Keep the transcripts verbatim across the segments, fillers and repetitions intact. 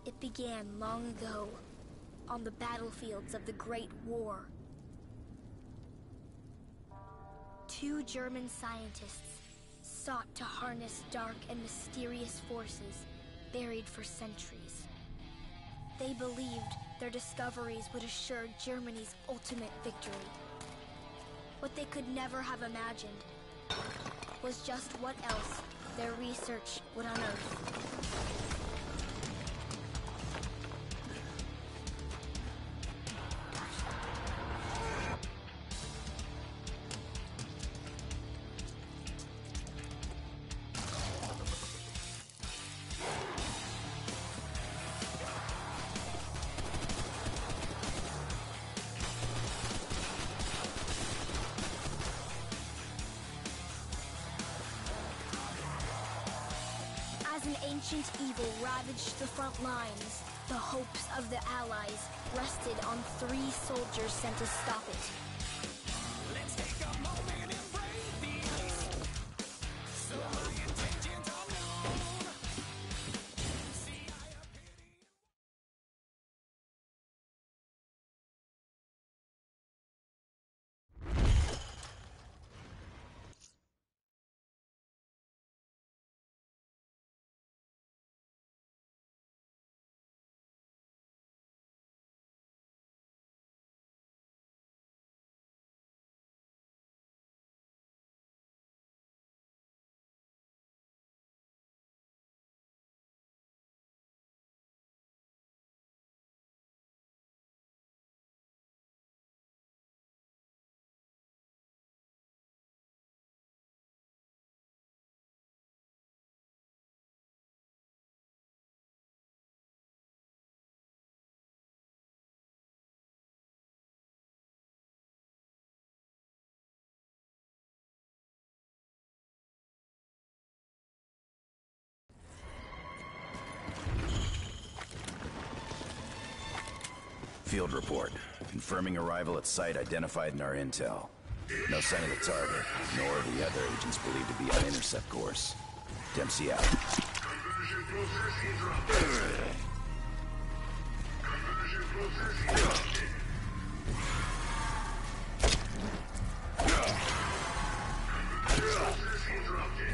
It began long ago, on the battlefields of the Great War. Two German scientists sought to harness dark and mysterious forces buried for centuries. They believed their discoveries would assure Germany's ultimate victory. What they could never have imagined was just what else their research would unearth. As an ancient evil ravaged the front lines, the hopes of the Allies rested on three soldiers sent to stop it. Let's take a moment and brave the ice. So my intentions are known. See, I have pity. Field report. Confirming arrival at site identified in our intel. No sign of the target, nor the other agents believed to be on intercept course. Dempsey out. Conversion process interrupted. Conversion process interrupted. Conversion process interrupted.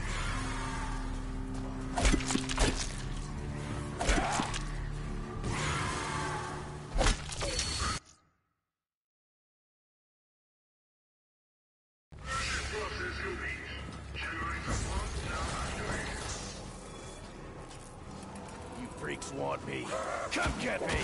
Freaks want me. Come get me!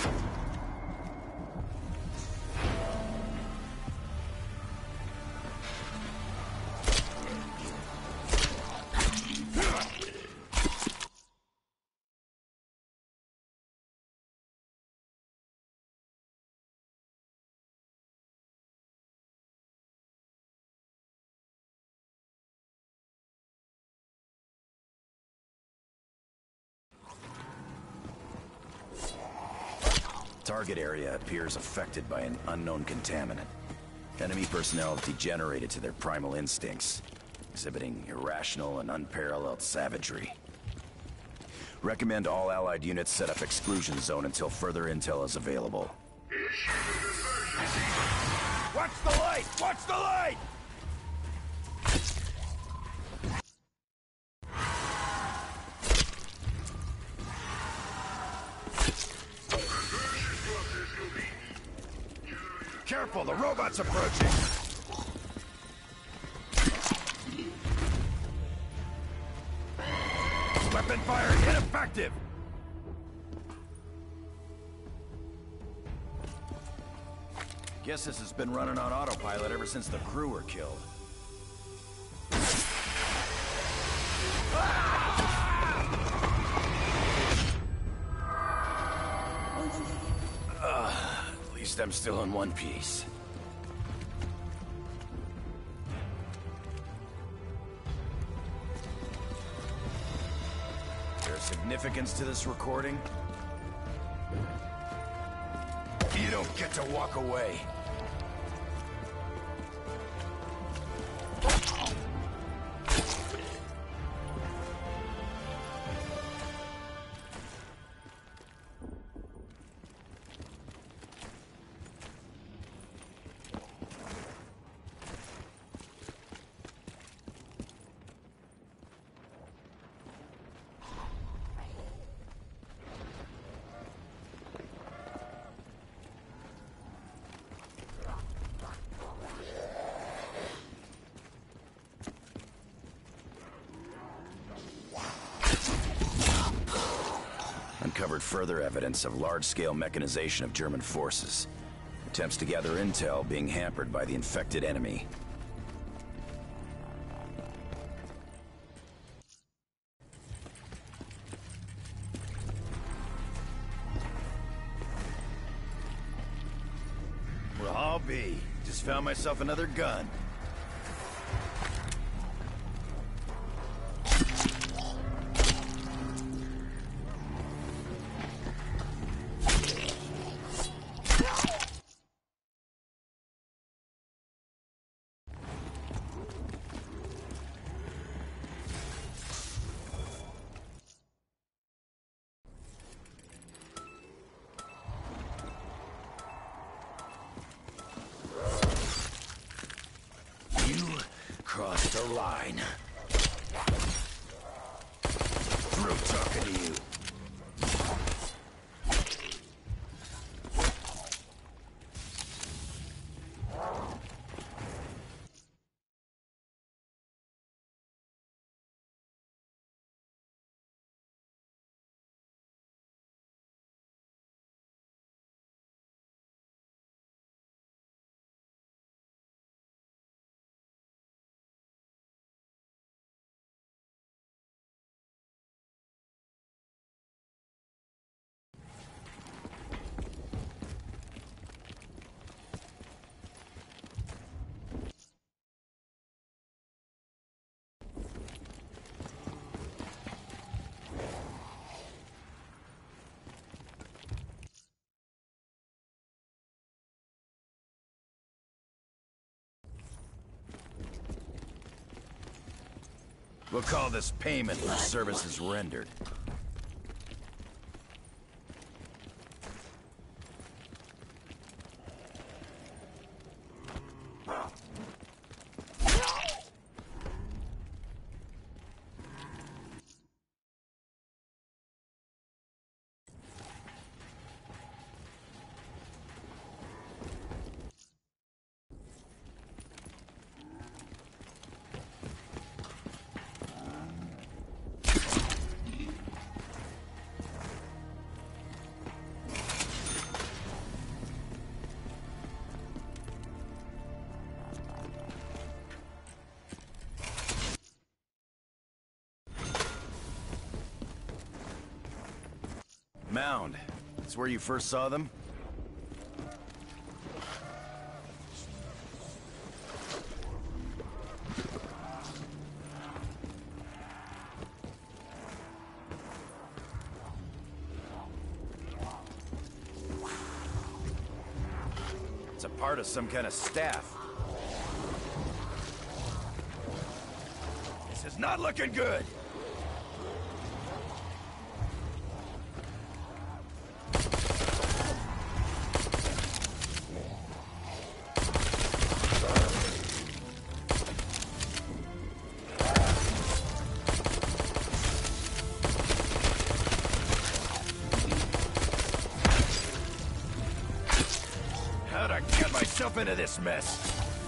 Target area appears affected by an unknown contaminant. Enemy personnel have degenerated to their primal instincts, exhibiting irrational and unparalleled savagery. Recommend all Allied units set up exclusion zone until further intel is available. Watch the light! Watch the light! Careful, the robot's approaching! Weapon fire ineffective! Guess this has been running on autopilot ever since the crew were killed. At least I'm still in one piece. Is there significance to this recording? You don't get to walk away. uncovered further evidence of large-scale mechanization of German forces. Attempts to gather intel being hampered by the infected enemy. Well, I'll be. Just found myself another gun. Crossed the line. Through talking to you. We'll call this payment for services rendered. Mound. That's where you first saw them? It's a part of some kind of staff. This is not looking good! How'd I get myself into this mess?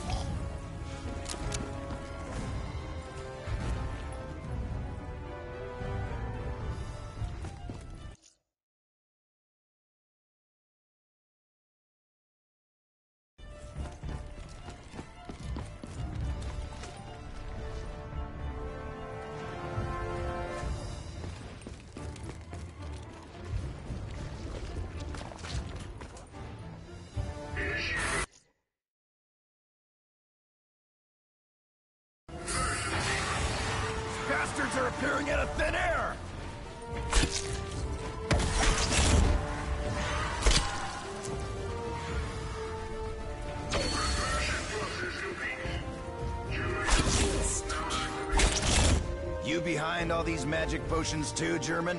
Bastards are appearing out of thin air! You behind all these magic potions too, German?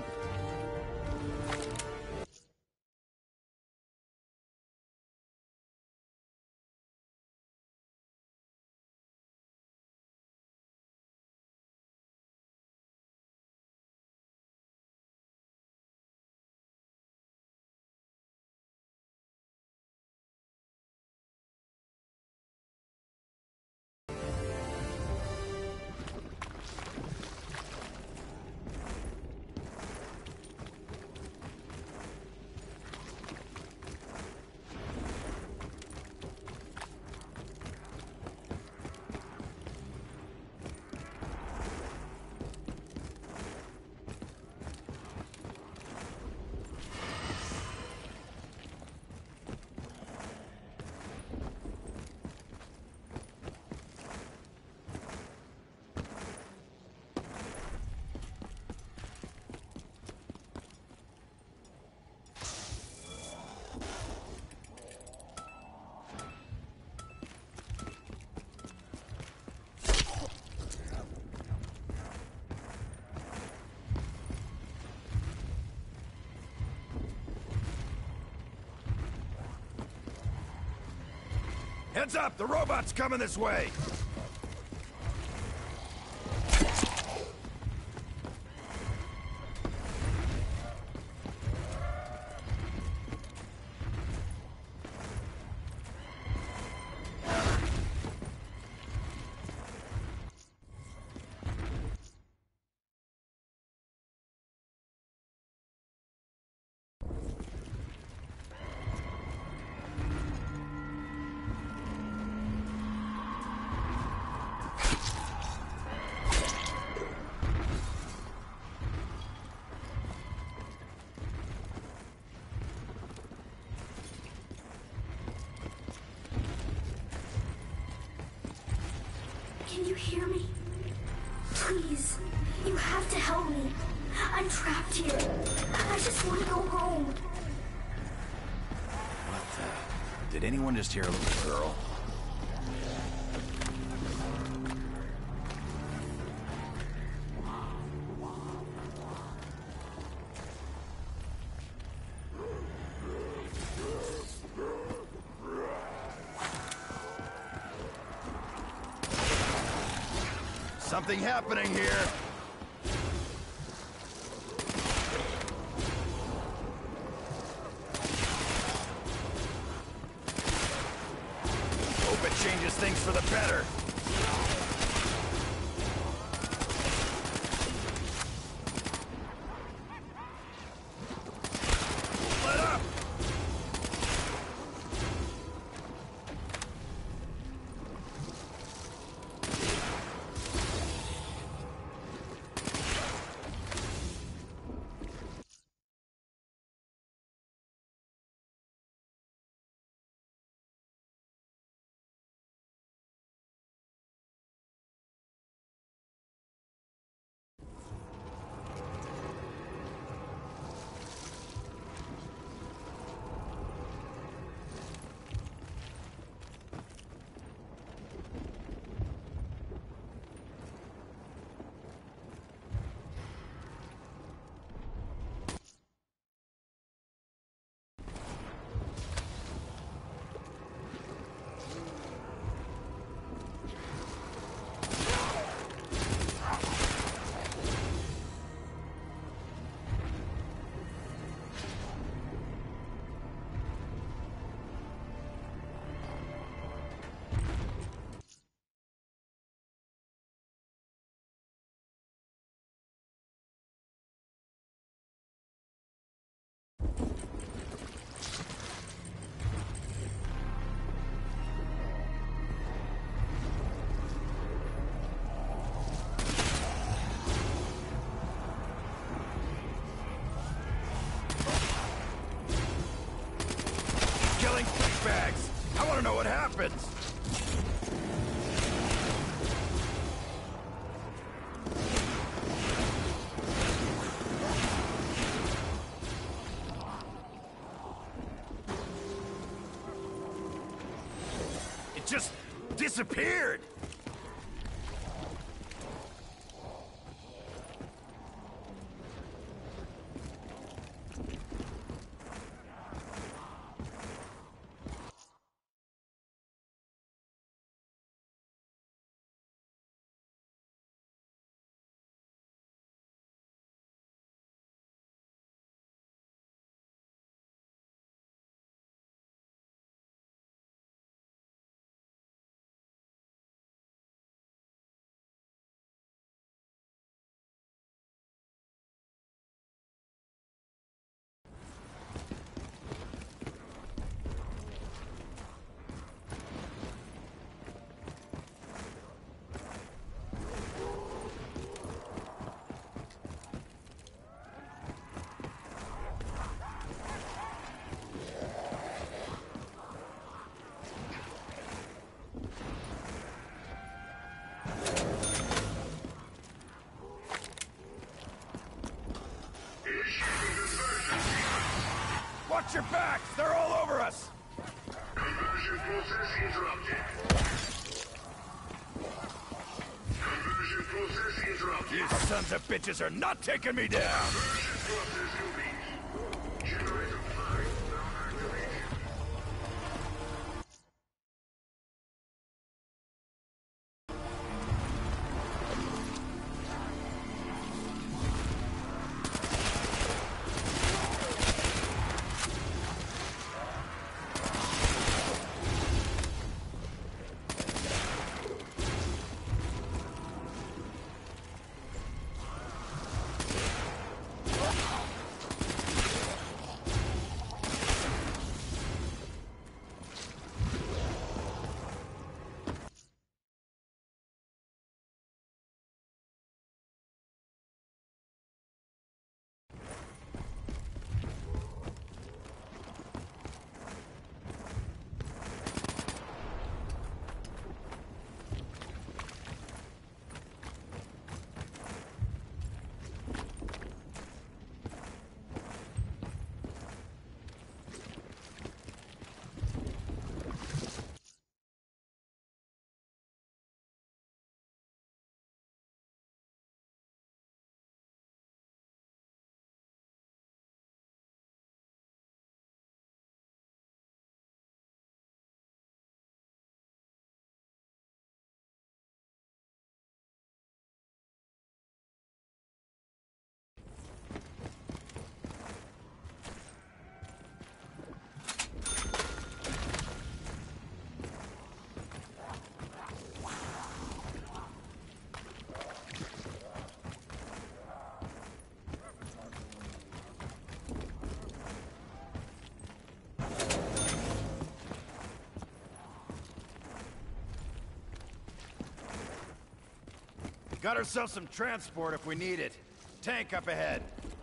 Heads up! The robot's coming this way! Can you hear me? Please, you have to help me. I'm trapped here. I just want to go home. What the... Did anyone just hear a little girl? Something happening here! Hope it changes things for the better. Let up! Killing bags. I want to know what happens. It just disappeared. Watch your backs! They're all over us! Conversion process interrupted. Conversion process interrupted. You sons of bitches are not taking me down! Conversion process complete. Generator five. Got ourselves some transport if we need it. Tank up ahead.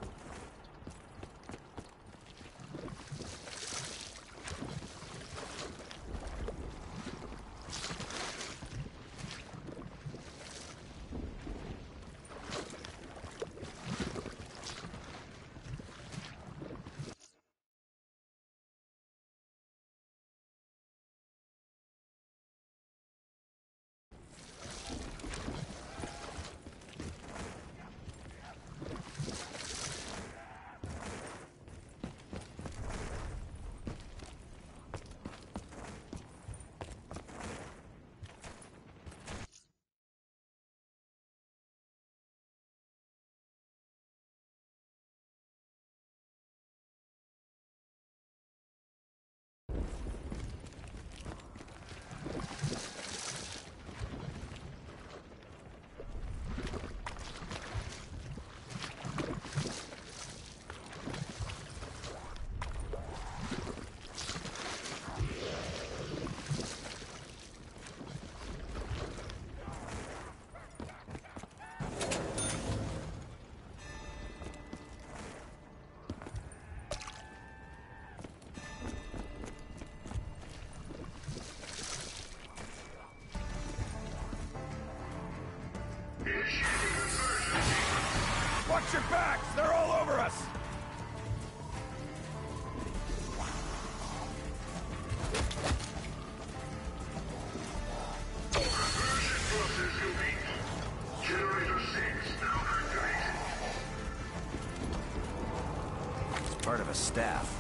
Watch your backs! They're all over us! Conversion process complete. Generator six now activated. It's part of a staff.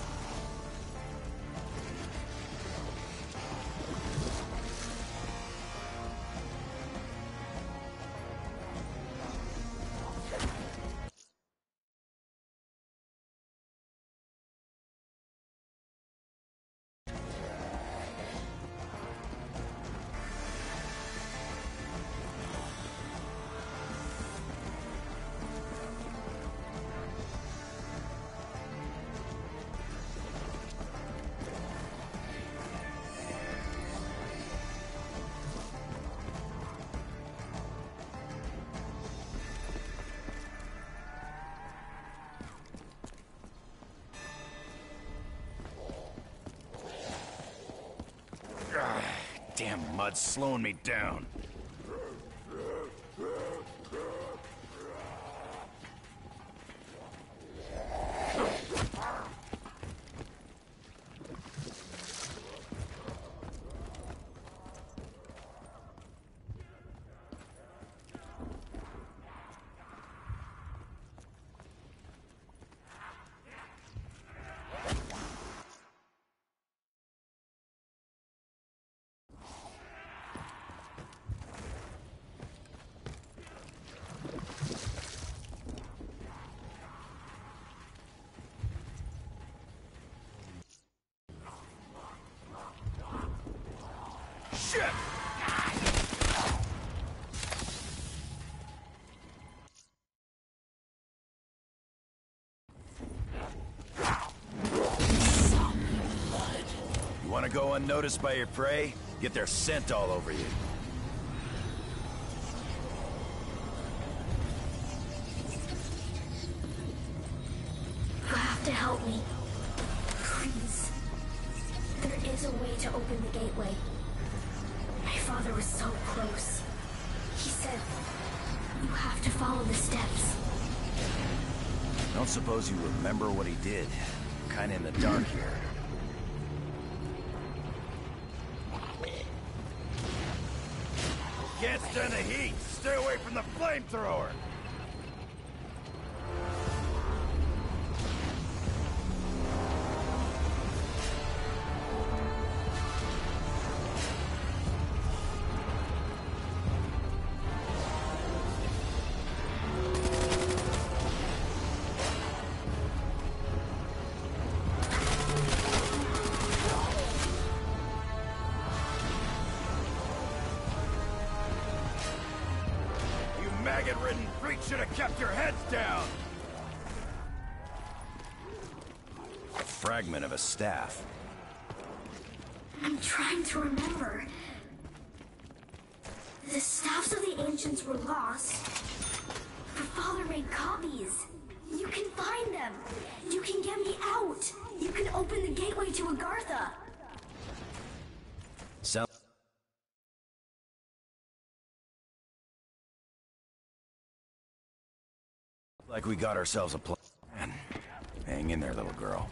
Damn mud's slowing me down. Shit! You want to go unnoticed by your prey? Get their scent all over you. You have to help me. Please. There is a way to open the gateway. My father was so close. He said, you have to follow the steps. Don't suppose you remember what he did. Kinda in the dark here. Can't stand the heat! Stay away from the flamethrower! Maggot-ridden freak should have kept your heads down! A fragment of a staff. I'm trying to remember. The staffs of the ancients were lost. Your father made copies. You can find them. You can get me out. You can open the gateway to Agartha. Sound like we got ourselves a plan. Hang in there, little girl.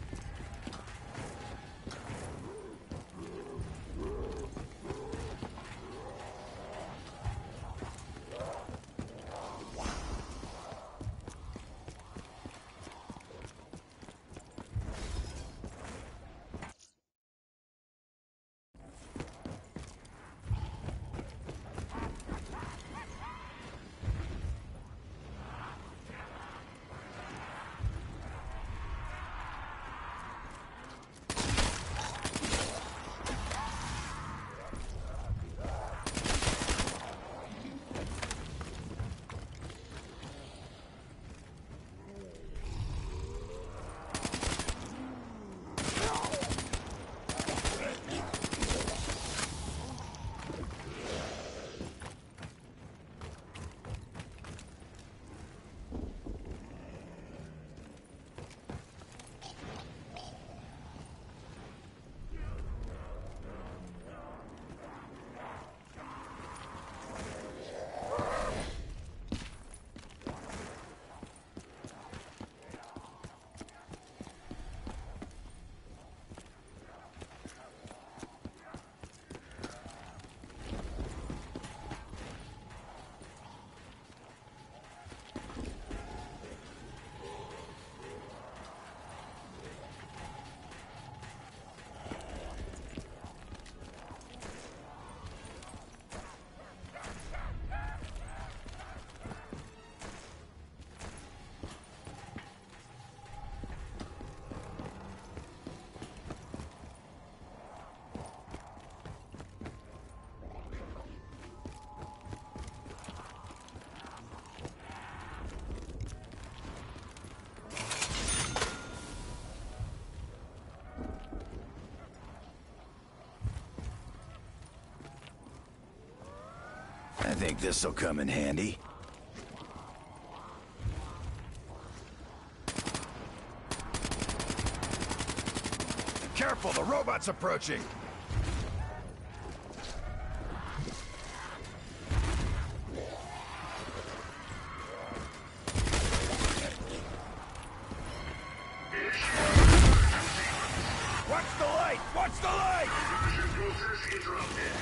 I think this'll come in handy. Careful, the robot's approaching! Watch the light! Watch the light! Process interrupted.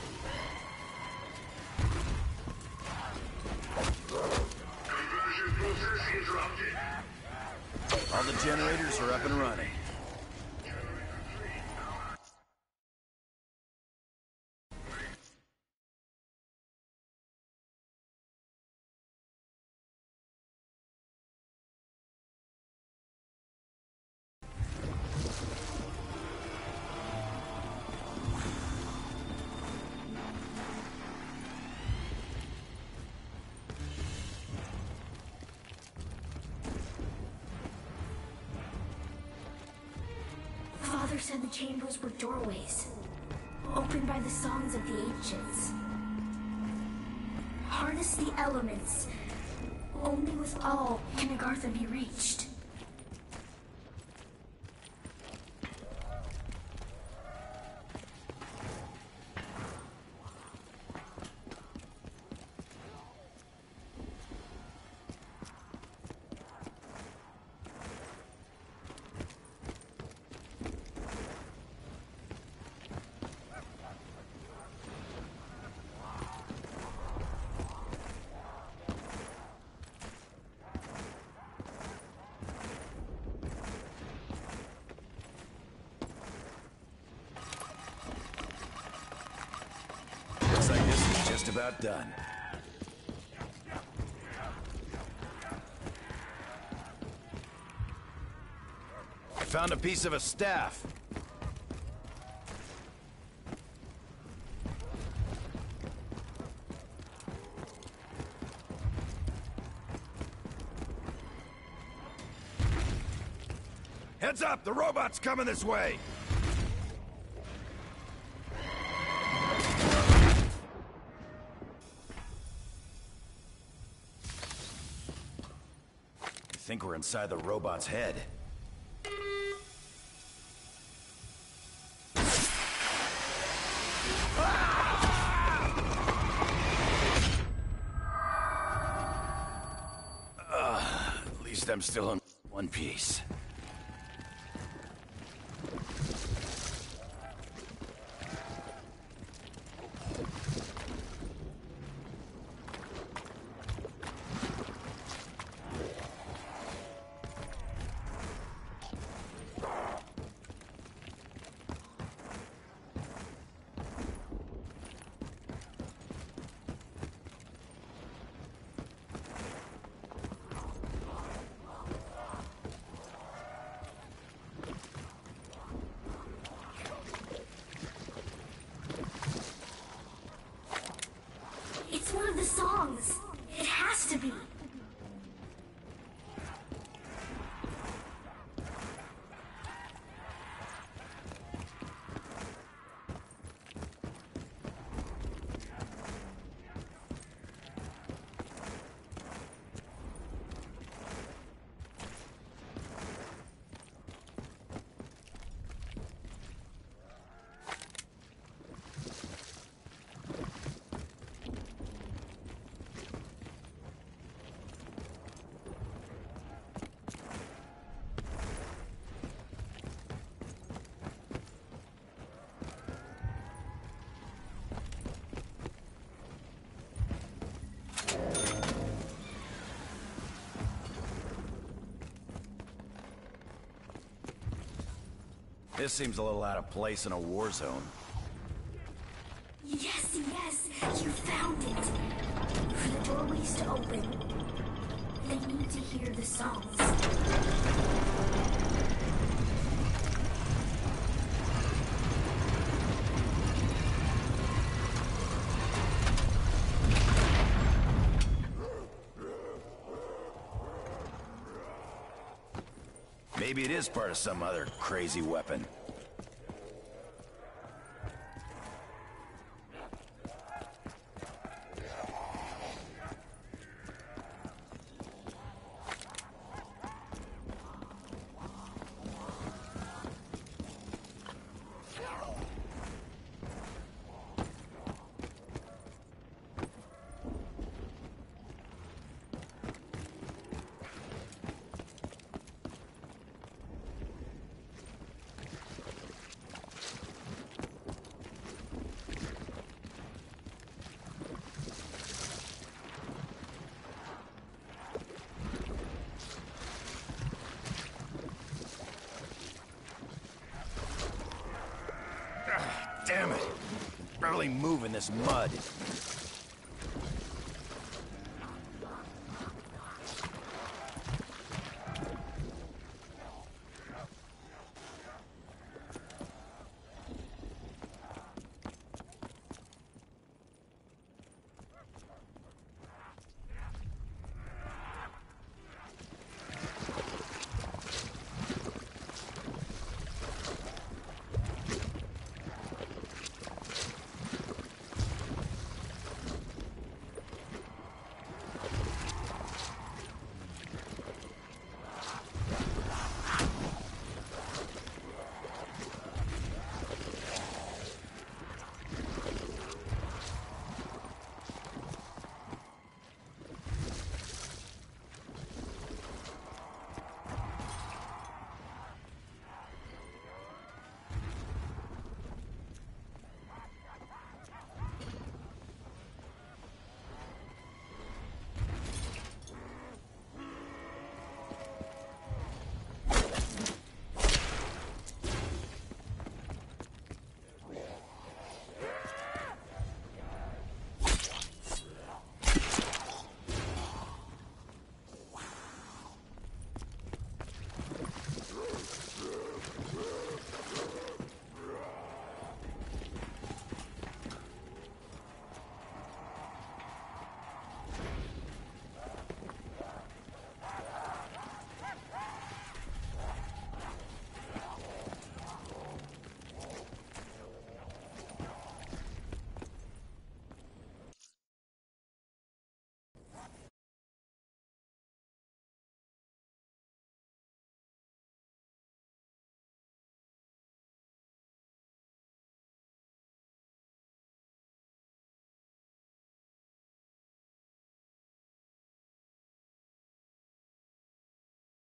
Conversion process interrupted. All the generators are up and running. Father said the chambers were doorways, opened by the songs of the ancients. Harness the elements. Only with all can Agartha be reached. Looks like this is just about done. I found a piece of a staff. Heads up! The robot's coming this way! think we're inside the robot's head. Uh, at least I'm still in one piece. It's one of the songs. It has to be. This seems a little out of place in a war zone. Yes, yes, you found it. For the doorways to open, they need to hear the songs. Maybe it is part of some other crazy weapon. Damn it! Barely moving this mud.